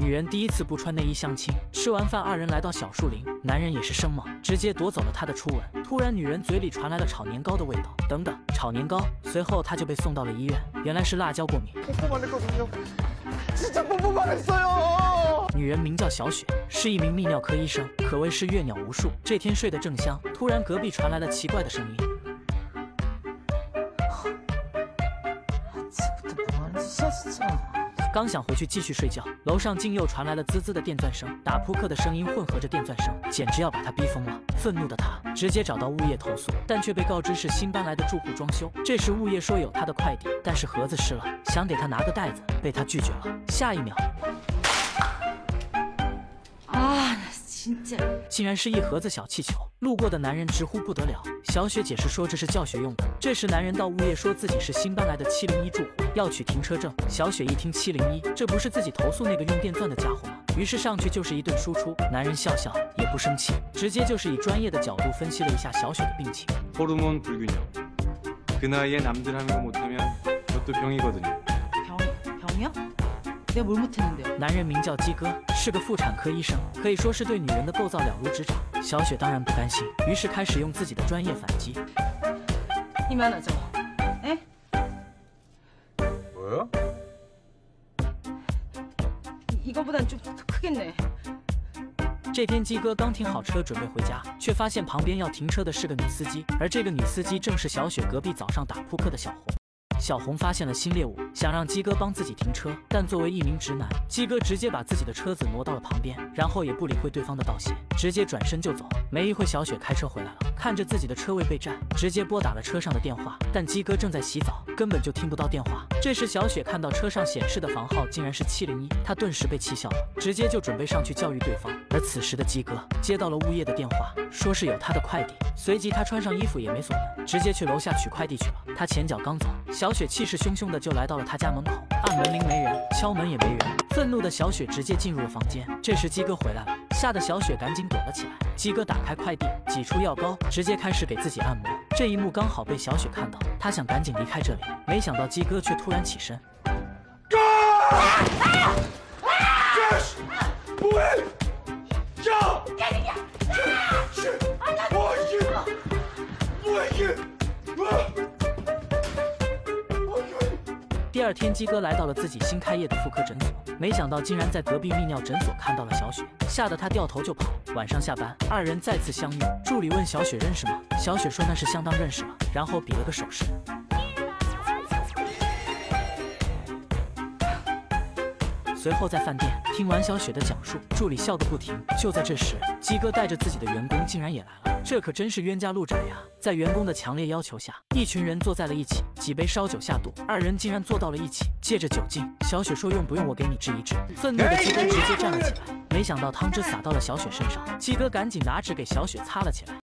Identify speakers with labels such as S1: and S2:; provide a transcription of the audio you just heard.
S1: 女人第一次不穿内衣相亲。吃完饭，二人来到小树林，男人也是生猛，直接夺走了她的初吻。突然，女人嘴里传来了炒年糕的味道。等等，炒年糕！随后她就被送到了医院，原来是辣椒过敏。女人名叫小雪，是一名泌尿科医生，可谓是阅鸟无数。这天睡得正香，突然隔壁传来了奇怪的声音。刚想回去继续睡觉，楼上竟又传来了滋滋的电钻声，打扑克的声音混合着电钻声，简直要把他逼疯了。愤怒的他直接找到物业投诉，但却被告知是新搬来的住户装修。这时物业说有他的快递，但是盒子湿了，想给他拿个袋子，被他拒绝了。下一秒，竟然是一盒子小气球。路过的男人直呼不得了。小雪解释说这是教学用的。这时男人到物业说自己是新搬来的701住户，要取停车证。小雪一听701，这不是自己投诉那个用电钻的家伙吗？于是上去就是一顿输出。男人笑笑也不生气，直接就是以专业的角度分析了一下小雪的病情。
S2: 호르몬 불균형. 그 나이에 남들 하는 거 못하면 그것도 병이거든요.
S3: 병이요? 내가 뭘 못했는데요?
S1: 男人名叫鸡哥，是个妇产科医生，可以说是对女人的构造了如指掌。小雪当然不甘心，于是开始用自己的专业反击。
S3: 이만하죠? 에?
S2: 뭐요?
S3: 이거보단 좀 더 크겠네.
S1: 这天鸡哥刚停好车准备回家，却发现旁边要停车的是个女司机，而这个女司机正是小雪隔壁早上打扑克的小红。小红发现了新猎物，想让鸡哥帮自己停车，但作为一名直男，鸡哥直接把自己的车子挪到了旁边，然后也不理会对方的道谢，直接转身就走。没一会，小雪开车回来了，看着自己的车位被占，直接拨打了车上的电话，但鸡哥正在洗澡，根本就听不到电话。这时小雪看到车上显示的房号竟然是701，她顿时被气笑了，直接就准备上去教育对方。而此时的鸡哥接到了物业的电话，说是有他的快递，随即他穿上衣服也没锁门，直接去楼下取快递去了。他前脚刚走，小雪气势汹汹的就来到了他家门口，按门铃没人，敲门也没人。愤怒的小雪直接进入了房间。这时鸡哥回来了，吓得小雪赶紧躲了起来。鸡哥打开快递，挤出药膏，直接开始给自己按摩。这一幕刚好被小雪看到，她想赶紧离开这里，没想到鸡哥却突然起身。第二天，鸡哥来到了自己新开业的妇科诊所，没想到竟然在隔壁泌尿诊所看到了小雪，吓得他掉头就跑。晚上下班，二人再次相遇，助理问小雪认识吗？小雪说那是相当认识了，然后比了个手势。随后在饭店听完小雪的讲述，助理笑个不停。就在这时，鸡哥带着自己的员工竟然也来了，这可真是冤家路窄呀！在员工的强烈要求下，一群人坐在了一起，几杯烧酒下肚，二人竟然坐到了一起。借着酒劲，小雪说用不用我给你治一治？愤怒的鸡哥直接站了起来，没想到汤汁洒到了小雪身上，鸡哥赶紧拿纸给小雪擦了起来。